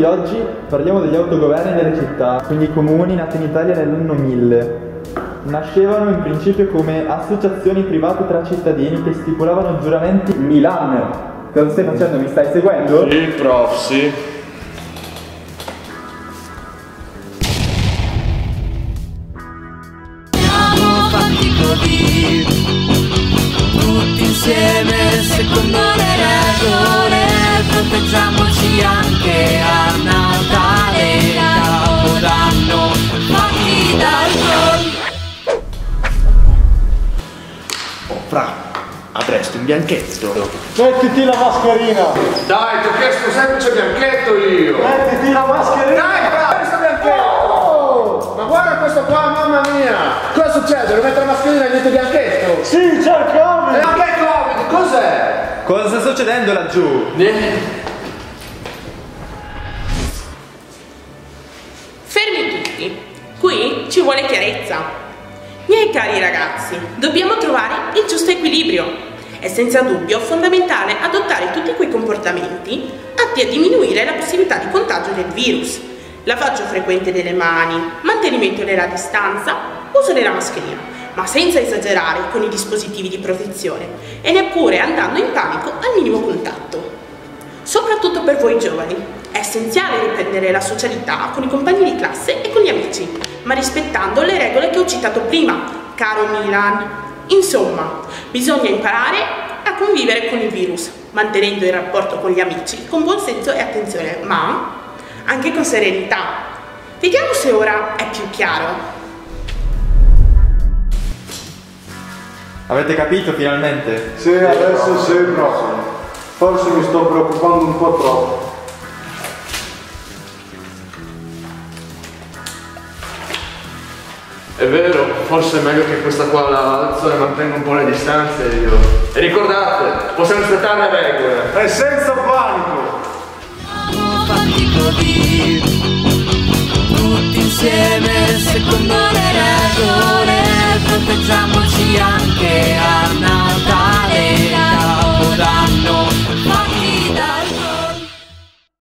oggi parliamo degli autogoverni delle città, quindi i comuni nati in Italia nell'anno 1000. Nascevano in principio come associazioni private tra cittadini che stipulavano giuramenti. Milan, cosa stai facendo? Mi stai seguendo? Sì, prof, sì. Siamo fatti così, tutti insieme secondo le regole, proteggiamoci anche a Natale, Capodanno, fatti dal gol. Oh, fra, avresti un bianchetto? Mettiti la mascherina! Dai, ti ho chiesto un semplice bianchetto io! Mettiti la mascherina! Dai, fra, questo bianchetto! Oh! Ma guarda questo qua, mamma mia! Cosa succede? Devo mettere la mascherina e niente bianchetto? Sì, c'è il Covid! Ma che Covid? Cos'è? Cosa sta succedendo laggiù? Fermi tutti, qui ci vuole chiarezza. Miei cari ragazzi, dobbiamo trovare il giusto equilibrio. È senza dubbio fondamentale adottare tutti quei comportamenti atti a diminuire la possibilità di contagio del virus. Lavaggio frequente delle mani, mantenimento della distanza, uso della mascherina, ma senza esagerare con i dispositivi di protezione e neppure andando in panico al minimo contatto. Soprattutto per voi giovani, è essenziale riprendere la socialità con i compagni di classe e con gli amici, ma rispettando le regole che ho citato prima, caro Milan. Insomma, bisogna imparare a convivere con il virus, mantenendo il rapporto con gli amici con buon senso e attenzione, ma anche con serenità. Vediamo se ora è più chiaro. Avete capito finalmente? Sì, adesso sì, prof. Forse mi sto preoccupando un po' troppo. È vero, forse è meglio che questa qua la alzo e mantengo un po' le distanze io. E ricordate, possiamo rispettare le regole. E senza panico! Siamo fatti così, tutti insieme secondo